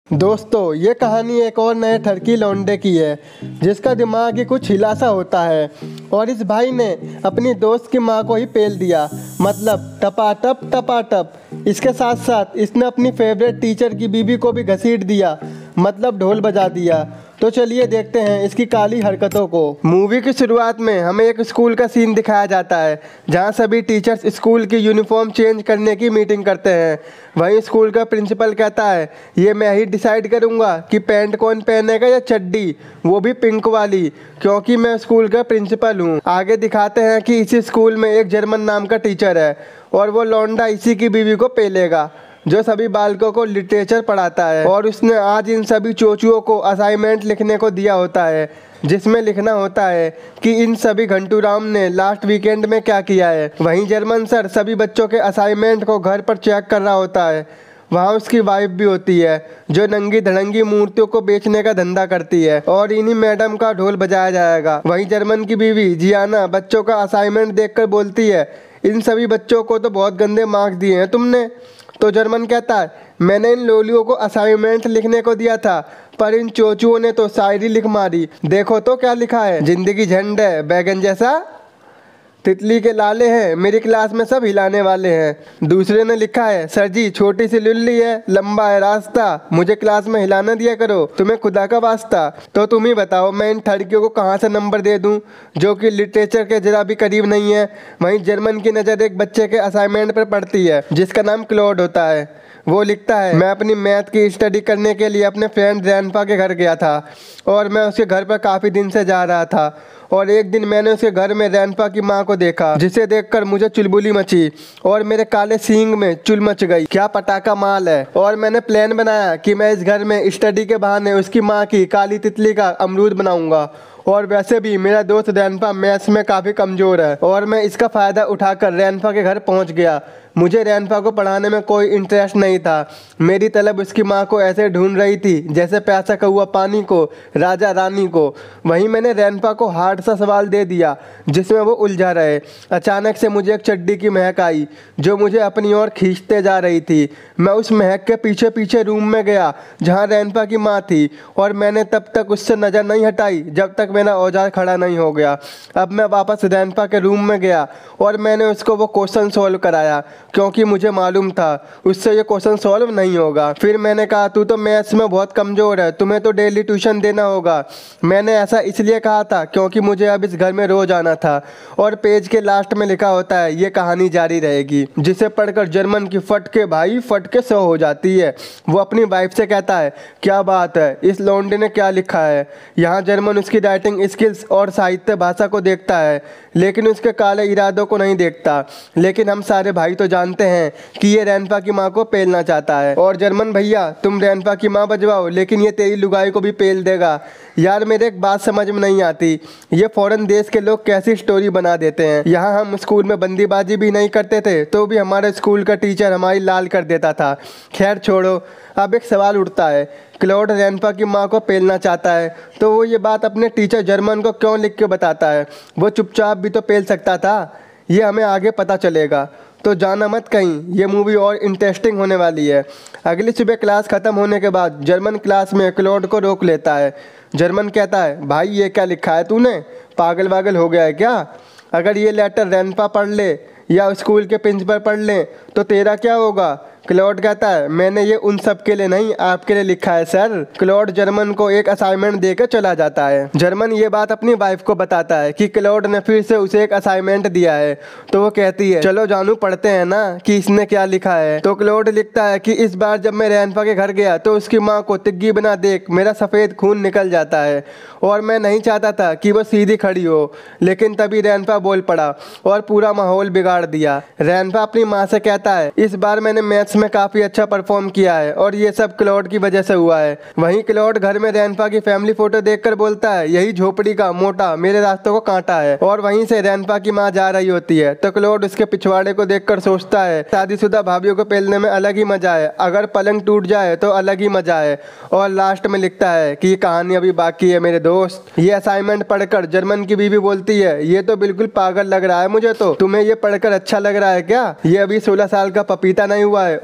दोस्तों, ये कहानी एक और नए ठरकी लौंडे की है जिसका दिमाग ही कुछ हिलासा होता है। और इस भाई ने अपनी दोस्त की माँ को ही पेल दिया, मतलब टपाटप टपाटप। इसके साथ साथ इसने अपनी फेवरेट टीचर की बीबी को भी घसीट दिया, मतलब ढोल बजा दिया। तो चलिए देखते हैं इसकी काली हरकतों को। मूवी की शुरुआत में हमें एक स्कूल का सीन दिखाया जाता है जहां सभी टीचर्स स्कूल की यूनिफॉर्म चेंज करने की मीटिंग करते हैं। वहीं स्कूल का प्रिंसिपल कहता है, ये मैं ही डिसाइड करूंगा कि पैंट कौन पहनेगा या चड्डी, वो भी पिंक वाली, क्योंकि मैं स्कूल का प्रिंसिपल हूँ। आगे दिखाते हैं कि इसी स्कूल में एक जर्मन नाम का टीचर है और वो लौंडा इसी की बीवी को पेलेगा जो सभी बालकों को लिटरेचर पढ़ाता है। और उसने आज इन सभी चोचुओं को असाइनमेंट लिखने को दिया होता है जिसमें लिखना होता है कि इन सभी घंटूराम ने लास्ट वीकेंड में क्या किया है। वहीं जर्मन सर सभी बच्चों के असाइनमेंट को घर पर चेक कर रहा होता है। वहाँ उसकी वाइफ भी होती है जो नंगी धड़ंगी मूर्तियों को बेचने का धंधा करती है और इन्हीं मैडम का ढोल बजाया जाएगा। वहीं जर्मन की बीवी जियाना बच्चों का असाइनमेंट देखकर बोलती है, इन सभी बच्चों को तो बहुत गंदे मार्क्स दिए हैं तुमने। तो जर्मन कहता है, मैंने इन लोलियों को असाइनमेंट लिखने को दिया था पर इन चोचुओं ने तो शायरी लिख मारी। देखो तो क्या लिखा है, जिंदगी झंड है बैगन जैसा, तितली के लाले हैं, मेरी क्लास में सब हिलाने वाले हैं। दूसरे ने लिखा है, सर जी छोटी सी लुल्ली है, लंबा है रास्ता, मुझे क्लास में हिलाना दिया करो, तुम्हें खुदा का वास्ता। तो तुम ही बताओ मैं इन ठड़कियों को कहाँ से नंबर दे दूँ जो कि लिटरेचर के जरा भी करीब नहीं है। वहीं जर्मन की नज़र एक बच्चे के असाइनमेंट पर पड़ती है जिसका नाम क्लॉड होता है। वो लिखता है, मैं अपनी मैथ की स्टडी करने के लिए अपने फ्रेंड रैनपा के घर गया था और मैं उसके घर पर काफ़ी दिन से जा रहा था और एक दिन मैंने उसके घर में रैनपा की माँ को देखा जिसे देखकर मुझे चुलबुली मची और मेरे काले सींग में चुल मच गई। क्या पटाखा माल है। और मैंने प्लान बनाया कि मैं इस घर में स्टडी के बहाने उसकी माँ की काली तितली का अमरूद बनाऊंगा। और वैसे भी मेरा दोस्त रैनपा मैथ्स में काफ़ी कमज़ोर है और मैं इसका फ़ायदा उठाकर रैनपा के घर पहुंच गया। मुझे रैनपा को पढ़ाने में कोई इंटरेस्ट नहीं था। मेरी तलब उसकी माँ को ऐसे ढूंढ रही थी जैसे प्यासा कौआ पानी को, राजा रानी को। वहीं मैंने रैनपा को हार्ड सा सवाल दे दिया जिसमें वो उलझा रहे। अचानक से मुझे एक चड्डी की महक आई जो मुझे अपनी ओर खींचते जा रही थी। मैं उस महक के पीछे पीछे रूम में गया जहाँ रैनपा की माँ थी और मैंने तब तक उससे नज़र नहीं हटाई जब तक मेरा औजार खड़ा नहीं हो गया। अब मैं वापस रैनपा के रूम में गया और मैंने उसको वो क्वेश्चन सॉल्व कराया क्योंकि मुझे मालूम था उससे ये क्वेश्चन सॉल्व नहीं होगा। फिर मैंने कहा, तू तो मैथ्स में बहुत कमज़ोर है, तुम्हें तो डेली ट्यूशन देना होगा। मैंने ऐसा इसलिए कहा था क्योंकि मुझे अब इस घर में रोज आना था। और पेज के लास्ट में लिखा होता है, ये कहानी जारी रहेगी, जिसे पढ़कर जर्मन की फट के भाई फट के सो हो जाती है। वो अपनी वाइफ से कहता है, क्या बात है, इस लौंडे ने क्या लिखा है। यहाँ जर्मन उसकी राइटिंग स्किल्स और साहित्य भाषा को देखता है लेकिन उसके काले इरादों को नहीं देखता। लेकिन हम सारे भाई तो जानते हैं कि ये रैनपा की माँ को पेलना चाहता है। और जर्मन भैया, तुम रैनपा की माँ बजवाओ लेकिन ये तेरी लुगाई को भी पेल देगा। यार मेरे एक बात समझ में नहीं आती, ये फॉरेन देश के लोग कैसी स्टोरी बना देते हैं। यहाँ हम स्कूल में बंदीबाजी भी नहीं करते थे तो भी हमारे स्कूल का टीचर हमारी लाल कर देता था। खैर छोड़ो, अब एक सवाल उठता है, क्लॉड रैनपा की माँ को पेलना चाहता है तो वो ये बात अपने टीचर जर्मन को क्यों लिख के बताता है। वो चुपचाप भी तो पेल सकता था। ये हमें आगे पता चलेगा, तो जाना मत कहीं, ये मूवी और इंटरेस्टिंग होने वाली है। अगली सुबह क्लास ख़त्म होने के बाद जर्मन क्लास में क्लॉड को रोक लेता है। जर्मन कहता है, भाई ये क्या लिखा है तूने, पागल वागल हो गया है क्या। अगर ये लेटर रैनपा पढ़ ले या स्कूल के प्रिंसिपल पढ़ लें तो तेरा क्या होगा। क्लॉड कहता है, मैंने ये उन सब के लिए नहीं आपके लिए लिखा है सर। क्लॉड जर्मन को एक असाइनमेंट देकर चला जाता है। जर्मन ये बात अपनी वाइफ को बताता है कि क्लॉड ने फिर से उसे एक असाइनमेंट दिया है। तो वो कहती है, चलो जानू पढ़ते हैं ना कि इसने क्या लिखा है। तो क्लॉड लिखता है कि इस बार जब मैं रैनपा के घर गया तो उसकी माँ को तिग्गी बना देख मेरा सफ़ेद खून निकल जाता है और मैं नहीं चाहता था कि वो सीधी खड़ी हो। लेकिन तभी रैनपा बोल पड़ा और पूरा माहौल बिगाड़ दिया। रैनपा अपनी माँ से कहता है, इस बार मैंने मैथ्स में काफ़ी अच्छा परफॉर्म किया है और ये सब क्लॉड की वजह से हुआ है। वहीं क्लॉड घर में रैनपा की फैमिली फोटो देखकर बोलता है, यही झोपड़ी का मोटा मेरे रास्तों को कांटा है। और वहीं से रैनपा की माँ जा रही होती है तो क्लॉड उसके पिछवाड़े को देखकर सोचता है, शादीशुदा भाभीियों को पेलने में अलग ही मजा है, अगर पलंग टूट जाए तो अलग ही मजा है। और लास्ट में लिखता है कि ये कहानी अभी बाकी है मेरे दोस्त। ये असाइनमेंट पढ़कर जर्मन की बीवी बोलती है, ये तो बिल्कुल पागल लग रहा है मुझे, तो तुम्हें ये पढ़कर अच्छा लग रहा है क्या। ये अभी 16 साल का पपीता नहीं हुआ है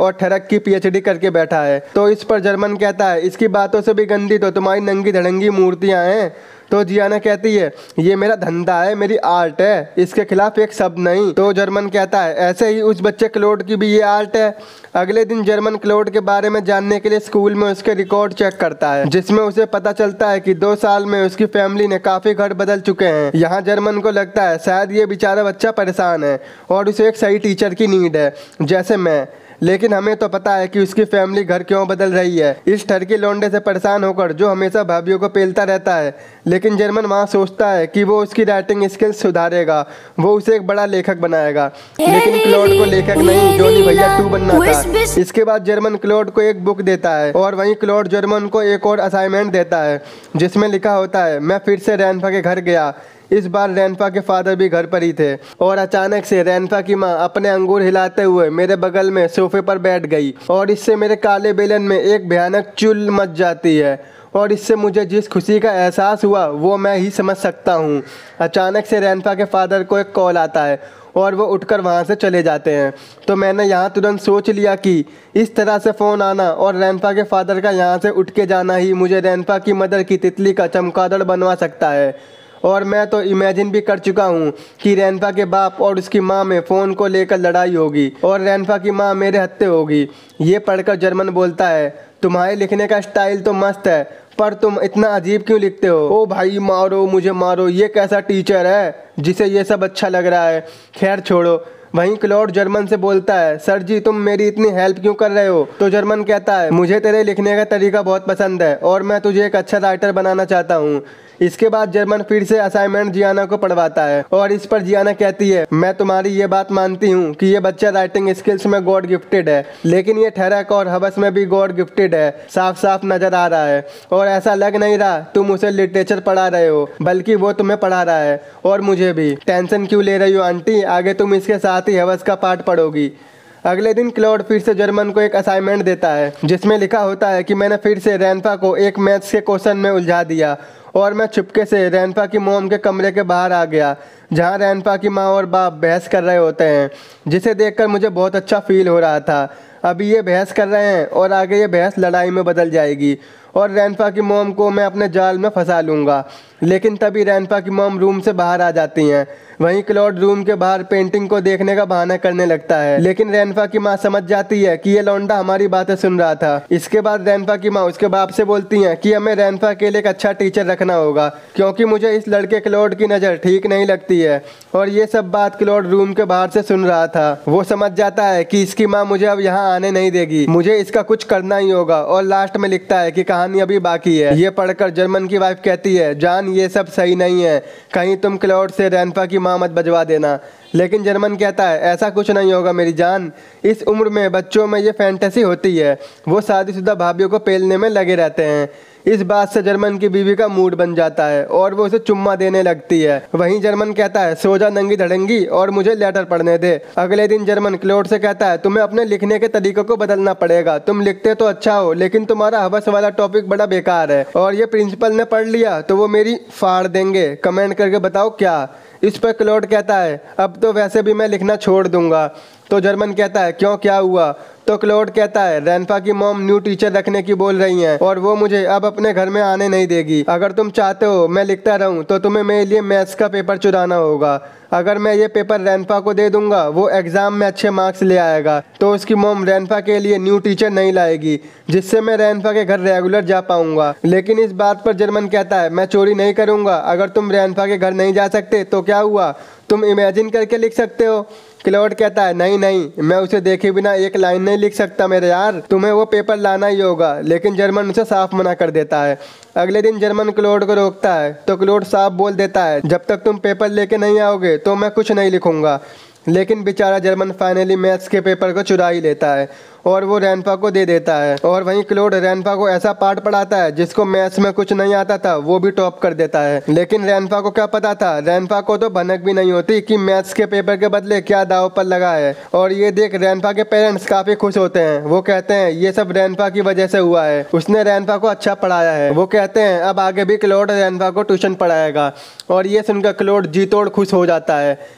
और ठरक की पीएचडी करके बैठा है। तो इस पर जर्मन कहता है इसकी बातों से भी गंदी तो तुम्हारी नंगी धड़ंगी मूर्तियां हैं। तो जियाना कहती है ये मेरा धंधा है, मेरी आर्ट है, इसके खिलाफ एक शब्द नहीं। तो जर्मन कहता है ऐसे ही उस बच्चे क्लोड की भी ये आर्ट है। अगले दिन जर्मन क्लोड के बारे में जानने के लिए स्कूल में उसके रिकॉर्ड चेक करता है, जिसमें उसे पता चलता है कि 2 साल में उसकी फैमिली ने काफी घर बदल चुके हैं। यहाँ जर्मन को लगता है शायद ये बेचारा बच्चा परेशान है और उसे एक सही टीचर की नीड है, जैसे मैं। लेकिन हमें तो पता है कि उसकी फैमिली घर क्यों बदल रही है, इस ठरकी लौंडे से परेशान होकर जो हमेशा भाभीियों को पेलता रहता है। लेकिन जर्मन वहाँ सोचता है कि वो उसकी राइटिंग स्किल्स सुधारेगा, वो उसे एक बड़ा लेखक बनाएगा। लेकिन क्लोड को लेखक नहीं, जॉनी भैया 2 बनना था। इसके बाद जर्मन क्लोड को एक बुक देता है और वहीं क्लोड जर्मन को एक और असाइनमेंट देता है, जिसमें लिखा होता है मैं फिर से रैनफा के घर गया। इस बार रैनफा के फादर भी घर पर ही थे और अचानक से रैनफा की माँ अपने अंगूर हिलाते हुए मेरे बगल में सोफे पर बैठ गई और इससे मेरे काले बेलन में एक भयानक चुल मच जाती है और इससे मुझे जिस खुशी का एहसास हुआ वो मैं ही समझ सकता हूँ। अचानक से रैनफा के फादर को एक कॉल आता है और वो उठकर वहाँ से चले जाते हैं। तो मैंने यहाँ तुरंत सोच लिया कि इस तरह से फ़ोन आना और रैनफा के फादर का यहाँ से उठ के जाना ही मुझे रैनफा की मदर की तितली का चमगादड़ बनवा सकता है। और मैं तो इमेजिन भी कर चुका हूँ कि रैनफा के बाप और उसकी माँ में फ़ोन को लेकर लड़ाई होगी और रैनफा की माँ मेरे हत्थे होगी। ये पढ़कर जर्मन बोलता है तुम्हारे लिखने का स्टाइल तो मस्त है, पर तुम इतना अजीब क्यों लिखते हो? ओ भाई मारो मुझे मारो, ये कैसा टीचर है जिसे ये सब अच्छा लग रहा है। खैर छोड़ो। वहीं क्लोड जर्मन से बोलता है सर जी तुम मेरी इतनी हेल्प क्यों कर रहे हो? तो जर्मन कहता है मुझे तेरे लिखने का तरीका बहुत पसंद है और मैं तुझे एक अच्छा राइटर बनाना चाहता हूँ। इसके बाद जर्मन फिर से असाइनमेंट जियाना को पढ़वाता है और इस पर जियाना कहती है मैं तुम्हारी ये बात मानती हूँ कि ये बच्चा राइटिंग स्किल्स में गॉड गिफ्टेड है, लेकिन ये ठहरक और हवस में भी गॉड गिफ्टेड है, साफ साफ नजर आ रहा है। और ऐसा लग नहीं रहा तुम उसे लिटरेचर पढ़ा रहे हो, बल्कि वो तुम्हें पढ़ा रहा है। और मुझे भी। टेंशन क्यों ले रही हो आंटी, आगे तुम इसके साथ ही हवस का पाठ पढ़ोगी। अगले दिन क्लोड फिर से जर्मन को एक असाइनमेंट देता है, जिसमें लिखा होता है कि मैंने फिर से रैनफा को एक मैथ्स के क्वेश्चन में उलझा दिया और मैं चुपके से रैनफा की मोम के कमरे के बाहर आ गया, जहां रैनफा की माँ और बाप बहस कर रहे होते हैं, जिसे देखकर मुझे बहुत अच्छा फील हो रहा था। अभी ये बहस कर रहे हैं और आगे ये बहस लड़ाई में बदल जाएगी और रैनफा की मोम को मैं अपने जाल में फंसा लूँगा। लेकिन तभी रैनफा की मोम रूम से बाहर आ जाती हैं। वहीं क्लोड रूम के बाहर पेंटिंग को देखने का बहाना करने लगता है, लेकिन रैनफा की माँ समझ जाती है कि ये लौंडा हमारी बातें सुन रहा था। इसके बाद रैनफा की माँ उसके बाप से बोलती हैं कि हमें रैनफा के लिए एक अच्छा टीचर रखना होगा, क्योंकि मुझे इस लड़के क्लोड की नज़र ठीक नहीं लगती है। और ये सब बात क्लोड रूम के बाहर से सुन रहा था। वो समझ जाता है कि इसकी माँ मुझे अब यहाँ आने नहीं देगी, मुझे इसका कुछ करना ही होगा। और लास्ट में लिखता है कि कहानी अभी बाकी है। ये पढ़कर जर्मन की वाइफ कहती है जान ये सब सही नहीं है, कहीं तुम क्लोड से रैनफा की माँ मत बजवा देना। लेकिन जर्मन कहता है ऐसा कुछ नहीं होगा मेरी जान, इस उम्र में बच्चों में ये फैंटेसी होती है, वो शादीशुदा भाभीियों को पेलने में लगे रहते हैं। इस बात से जर्मन की बीवी का मूड बन जाता है और वो उसे चुम्मा देने लगती है। वहीं जर्मन कहता है सो जा नंगी धड़ंगी और मुझे लेटर पढ़ने दे। अगले दिन जर्मन क्लोड से कहता है तुम्हें अपने लिखने के तरीकों को बदलना पड़ेगा, तुम लिखते तो अच्छा हो लेकिन तुम्हारा हवस वाला टॉपिक बड़ा बेकार है और ये प्रिंसिपल ने पढ़ लिया तो वो मेरी फाड़ देंगे, कमेंट करके बताओ क्या। इस पर क्लोड कहता है अब तो वैसे भी मैं लिखना छोड़ दूंगा। तो जर्मन कहता है क्यों क्या हुआ? तो क्लोड कहता है रैनफा की मॉम न्यू टीचर रखने की बोल रही हैं और वो मुझे अब अपने घर में आने नहीं देगी। अगर तुम चाहते हो मैं लिखता रहूं तो तुम्हें मेरे लिए मैथ्स का पेपर चुराना होगा। अगर मैं ये पेपर रैनफा को दे दूंगा वो एग्जाम में अच्छे मार्क्स ले आएगा तो उसकी मॉम रैनफा के लिए न्यू टीचर नहीं लाएगी, जिससे मैं रैनफा के घर रेगुलर जा पाऊंगा। लेकिन इस बात पर जर्मन कहता है मैं चोरी नहीं करूंगा, अगर तुम रैनफा के घर नहीं जा सकते तो क्या हुआ, तुम इमेजिन करके लिख सकते हो। क्लोड कहता है नहीं नहीं, मैं उसे देखे बिना एक लाइन नहीं लिख सकता मेरे यार, तुम्हें वो पेपर लाना ही होगा। लेकिन जर्मन उसे साफ मना कर देता है। अगले दिन जर्मन क्लोड को रोकता है तो क्लोड साफ बोल देता है जब तक तुम पेपर लेके नहीं आओगे तो मैं कुछ नहीं लिखूंगा। लेकिन बेचारा जर्मन फाइनली मैथ्स के पेपर को चुरा ही लेता है और वो रैनफा को दे देता है। और वहीं क्लोड रैनफा को ऐसा पाठ पढ़ाता है जिसको मैथ्स में कुछ नहीं आता था वो भी टॉप कर देता है। लेकिन रैनफा को क्या पता था, रैनफा को तो भनक भी नहीं होती कि मैथ्स के पेपर के बदले क्या दाव पर लगा है। और ये देख रैनफा के पेरेंट्स काफी खुश होते हैं। वो कहते हैं ये सब रैनफा की वजह से हुआ है, उसने रैनफा को अच्छा पढ़ाया है। वो कहते हैं अब आगे भी क्लोड रैनफा को ट्यूशन पढ़ाएगा और ये सुनकर क्लोड जी तोड़ खुश हो जाता है।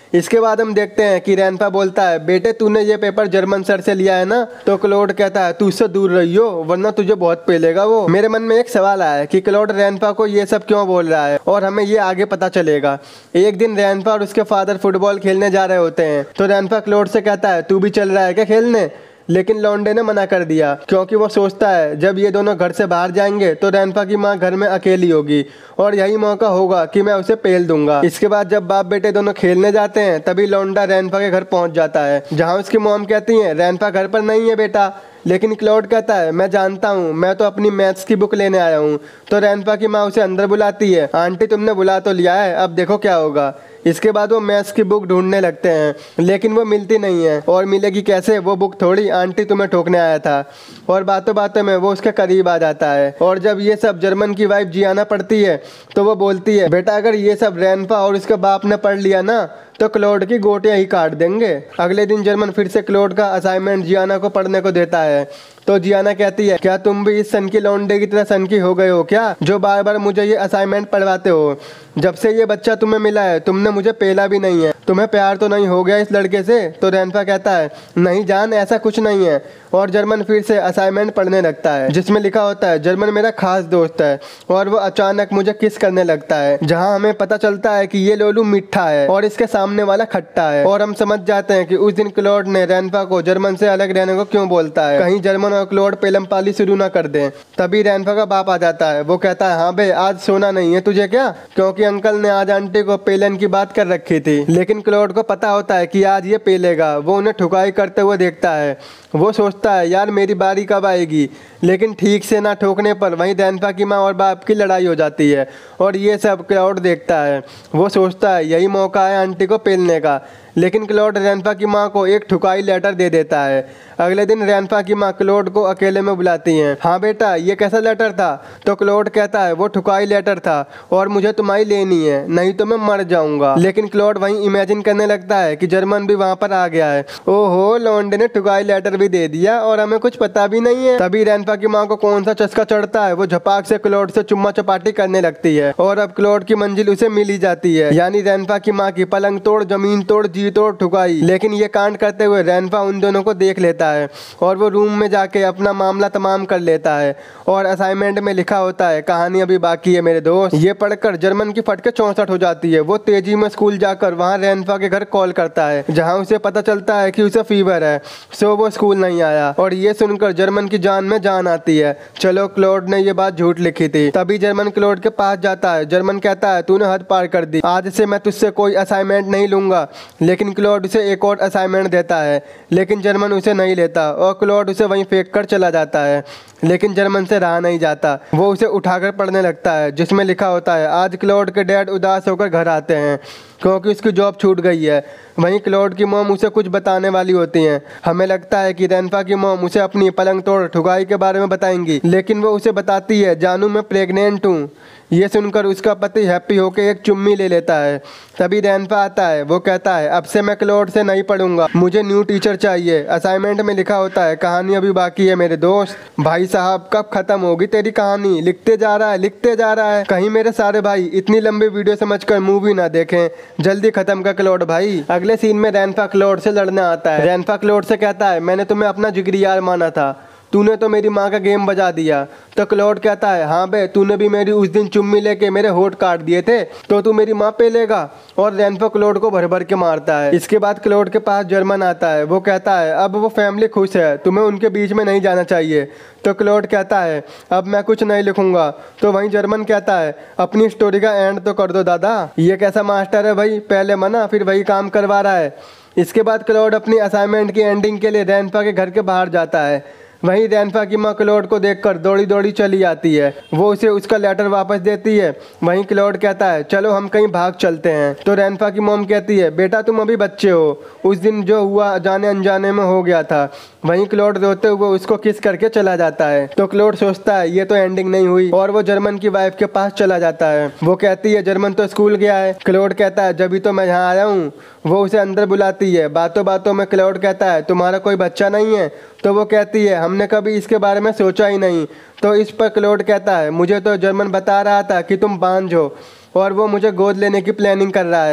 इसके बाद हम देखते हैं कि रैनपा बोलता है, बेटे तूने ये पेपर जर्मन सर से लिया है ना? तो क्लोड कहता है, तू उससे दूर रहियो वरना तुझे बहुत पेलेगा वो। मेरे मन में एक सवाल आया कि क्लोड रैनपा को ये सब क्यों बोल रहा है, और हमें ये आगे पता चलेगा। एक दिन रैनपा और उसके फादर फुटबॉल खेलने जा रहे होते हैं, तो रैनपा क्लोड से कहता है, तू भी चल रहा है क्या खेलने? लेकिन लौंडे ने मना कर दिया, क्योंकि वो सोचता है जब ये दोनों घर से बाहर जाएंगे तो रैनपा की माँ घर में अकेली होगी और यही मौका होगा कि मैं उसे पेल दूंगा। इसके बाद जब बाप बेटे दोनों खेलने जाते हैं तभी लौंडा रैनपा के घर पहुंच जाता है, जहां उसकी मॉम कहती है, रैनपा घर पर नहीं है बेटा। लेकिन क्लाउड कहता है, मैं जानता हूँ, मैं तो अपनी मैथ्स की बुक लेने आया हूँ। तो रैनपा की माँ उसे अंदर बुलाती है, आंटी तुमने बुला तो लिया है, अब देखो क्या होगा। इसके बाद वो मैथ्स की बुक ढूंढने लगते हैं, लेकिन वो मिलती नहीं है, और मिलेगी कैसे, वो बुक थोड़ी आंटी तुम्हें ठोकने आया था। और बातों बातों में वो उसके करीब आ जाता है, और जब ये सब जर्मन की वाइफ जियाना पढ़ती है तो वो बोलती है, बेटा अगर ये सब रैनपा और उसके बाप ने पढ़ लिया ना तो क्लोड की गोटियां ही काट देंगे। अगले दिन जर्मन फिर से क्लोड का असाइनमेंट जियाना को पढ़ने को देता है, तो जियाना कहती है, क्या तुम भी इस सन की लौंडे की तरह सन की हो गए हो क्या, जो बार बार मुझे ये असाइनमेंट पढ़वाते हो? जब से ये बच्चा तुम्हें मिला है तुमने मुझे पेला भी नहीं है, तुम्हें प्यार तो नहीं हो गया इस लड़के से? तो रैनपा कहता है, नहीं जान ऐसा कुछ नहीं है। और जर्मन फिर से असाइनमेंट पढ़ने लगता है, जिसमें लिखा होता है, जर्मन मेरा खास दोस्त है। और वो अचानक मुझे किस करने लगता है, जहाँ हमें पता चलता है कि ये लोलू मीठा है और इसके सामने वाला खट्टा है। और हम समझ जाते हैं कि उस दिन क्लोड ने रैनपा को जर्मन से अलग रहने को क्यों बोलता है, कहीं जर्मन और क्लोड पेलम पाली शुरू ना कर दें। तभी रैनपा का बाप आ जाता है, वो कहता है, हाँ बे आज सोना नहीं है तुझे क्या, क्योंकि अंकल ने आज आंटी को पेलन की बात कर रखी थी। लेकिन क्लोड को पता होता है कि आज ये पेलेगा। वो उन्हें ठुकाई करते हुए देखता है, वो सोचता है, यार मेरी बारी कब आएगी। लेकिन ठीक से ना ठोकने पर वहीं रैनपा की माँ और बाप की लड़ाई हो जाती है, और ये सब क्लाउड देखता है। वो सोचता है यही मौका है आंटी को पेलने का, लेकिन क्लाउड रैनपा की माँ को एक ठुकाई लेटर दे देता है। अगले दिन रैनपा की माँ क्लाउड को अकेले में बुलाती हैं, हाँ बेटा ये कैसा लेटर था? तो क्लाउड कहता है, वो ठुकाई लेटर था और मुझे तुम्हारी लेनी है, नहीं तो मैं मर जाऊंगा। लेकिन क्लाउड वहीं इमेजिन करने लगता है कि जर्मन भी वहां पर आ गया है। ओहो, लौंडे ने ठुकाई लेटर भी दे दिया और हमें कुछ पता भी नहीं है। तभी रैनपा की माँ को कौन सा चस्का चढ़ता है, वो झपाक से क्लाउड से चुम्मा चपाटी करने लगती है, और अब क्लाउड की मंजिल उसे मिल ही जाती है, यानी रैनपा की माँ की पलंग तोड़, जमीन तोड़, जी तोड़ ठुकाई। लेकिन ये कांड करते हुए रैनपा उन दोनों को देख लेता है और वो रूम में जाके अपना मामला तमाम कर लेता है। और असाइनमेंट में लिखा होता है, कहानी अभी बाकी है मेरे दोस्त। ये पढ़कर जर्मन की फटके 64 हो जाती है। वो तेजी में स्कूल जाकर वहाँ रैनपा के घर कॉल करता है, जहाँ उसे पता चलता है कि उसे फीवर है, सो वो स्कूल नहीं आया। और ये सुनकर जर्मन की जान में जान आती है, चलो क्लाउड ने ये बात झूठ लिखी थी। तभी जर्मन क्लाउड के पास जाता है। जर्मन कहता है, तूने हद पार कर दी, आज से मैं तुझसे कोई असाइनमेंट नहीं लूंगा। लेकिन क्लाउड उसे एक और असाइनमेंट देता है, लेकिन जर्मन उसे नहीं लेता और क्लाउड उसे वहीं फेंक कर चला जाता है। लेकिन जर्मन से रहा नहीं जाता, वो उसे उठाकर पढ़ने लगता है, जिसमें लिखा होता है, आज क्लाउड के डैड उदास होकर घर आते हैं क्योंकि उसकी जॉब छूट गई है। वहीं क्लाउड की मॉम उसे कुछ बताने वाली होती हैं। हमें लगता है कि रैनपा की मॉम उसे अपनी पलंग तोड़ ठुकाई के बारे में बताएंगी, लेकिन वो उसे बताती है, जानू मैं प्रेग्नेंट हूँ। ये सुनकर उसका पति हैप्पी होकर एक चुम्मी ले लेता है। तभी रैनपा आता है, वो कहता है, अब से मैं क्लाउड से नहीं पढ़ूंगा, मुझे न्यू टीचर चाहिए। असाइनमेंट में लिखा होता है, कहानी अभी बाकी है मेरे दोस्त। भाई साहब कब खत्म होगी तेरी कहानी? लिखते जा रहा है, लिखते जा रहा है। कहीं मेरे सारे भाई इतनी लंबी वीडियो समझकर मूवी ना देखें, जल्दी खत्म कर क्लाउड भाई। अगले सीन में रैनपा क्लाउड से लड़ने आता है। रैनपा क्लाउड से कहता है, मैंने तुम्हें अपना जिगरी यार माना था, तूने तो मेरी माँ का गेम बजा दिया। तो क्लाउड कहता है, हाँ बे तूने भी मेरी उस दिन चुम्मी लेके मेरे होठ काट दिए थे, तो तू मेरी माँ पे लेगा। और रैनपा क्लाउड को भर भर के मारता है। इसके बाद क्लाउड के पास जर्मन आता है, वो कहता है, अब वो फैमिली खुश है, तुम्हें उनके बीच में नहीं जाना चाहिए। तो क्लाउड कहता है, अब मैं कुछ नहीं लिखूंगा। तो वहीं जर्मन कहता है, अपनी स्टोरी का एंड तो कर दो दादा। ये कैसा मास्टर है भाई, पहले मना फिर वही काम करवा रहा है। इसके बाद क्लाउड अपनी असाइनमेंट की एंडिंग के लिए रैनपा के घर के बाहर जाता है। वहीं रैनपा की माँ क्लाउड को देखकर दौड़ी दौड़ी चली आती है, वो उसे उसका लेटर वापस देती है। वहीं क्लाउड कहता है, चलो हम कहीं भाग चलते हैं। तो रैनपा की मॉम कहती है, बेटा तुम अभी बच्चे हो, उस दिन जो हुआ जाने अनजाने में हो गया था। वहीं क्लाउड रोते हुए उसको किस करके चला जाता है। तो क्लाउड सोचता है ये तो एंडिंग नहीं हुई, और वो जर्मन की वाइफ के पास चला जाता है। वो कहती है, जर्मन तो स्कूल गया है। क्लाउड कहता है, जब भी तो मैं यहाँ आया हूँ। वो उसे अंदर बुलाती है। बातों बातों में क्लाउड कहता है, तुम्हारा कोई बच्चा नहीं है? तो वो कहती है, हमने कभी इसके बारे में सोचा ही नहीं। तो इस पर क्लाउड कहता है, मुझे तो जर्मन बता रहा था कि तुम बांझ हो और वो मुझे गोद लेने की प्लानिंग कर रहा है।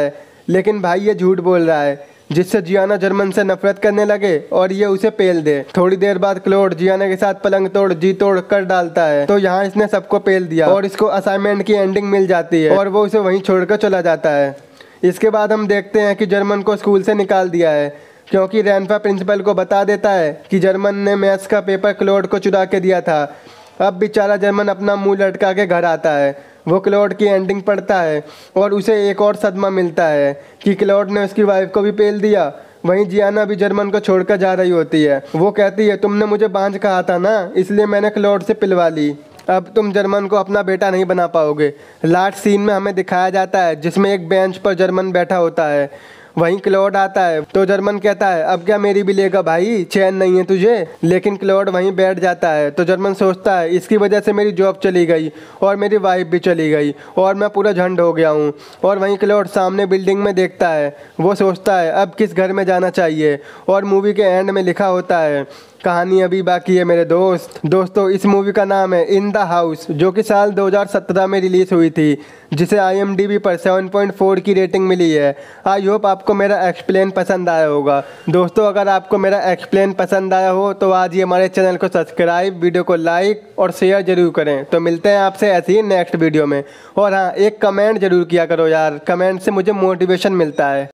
लेकिन भाई ये झूठ बोल रहा है, जिससे जियाना जर्मन से नफरत करने लगे और ये उसे पेल दे। थोड़ी देर बाद क्लोड जियाना के साथ पलंग तोड़ जी तोड़ कर डालता है, तो यहाँ इसने सबको पेल दिया और इसको असाइनमेंट की एंडिंग मिल जाती है और वो उसे वहीं छोड़कर चला जाता है। इसके बाद हम देखते हैं कि जर्मन को स्कूल से निकाल दिया है, क्योंकि रैनफा प्रिंसिपल को बता देता है कि जर्मन ने मैथ्स का पेपर क्लोड को चुरा के दिया था। अब बेचारा जर्मन अपना मुंह लटका के घर आता है। वो क्लोड की एंडिंग पढ़ता है और उसे एक और सदमा मिलता है कि क्लोड ने उसकी वाइफ को भी पेल दिया। वहीं जियाना भी जर्मन को छोड़कर जा रही होती है। वो कहती है, तुमने मुझे बांझ कहा था ना, इसलिए मैंने क्लोड से पिलवा ली। अब तुम जर्मन को अपना बेटा नहीं बना पाओगे। लास्ट सीन में हमें दिखाया जाता है जिसमें एक बेंच पर जर्मन बैठा होता है। वहीं क्लोड आता है तो जर्मन कहता है, अब क्या मेरी भी लेगा भाई, चैन नहीं है तुझे। लेकिन क्लोड वहीं बैठ जाता है तो जर्मन सोचता है, इसकी वजह से मेरी जॉब चली गई और मेरी वाइफ भी चली गई और मैं पूरा झंड हो गया हूँ। और वहीं क्लोड सामने बिल्डिंग में देखता है। वो सोचता है अब किस घर में जाना चाहिए। और मूवी के एंड में लिखा होता है, कहानी अभी बाकी है मेरे दोस्त। दोस्तों, इस मूवी का नाम है इन द हाउस, जो कि साल 2017 में रिलीज हुई थी, जिसे IMDb पर 7.4 की रेटिंग मिली है। आई होप आपको मेरा एक्सप्लेन पसंद आया होगा। दोस्तों, अगर आपको मेरा एक्सप्लेन पसंद आया हो तो आज ही हमारे चैनल को सब्सक्राइब, वीडियो को लाइक और शेयर जरूर करें। तो मिलते हैं आपसे ऐसे ही नेक्स्ट वीडियो में। और हाँ, एक कमेंट जरूर किया करो यार, कमेंट से मुझे मोटिवेशन मिलता है।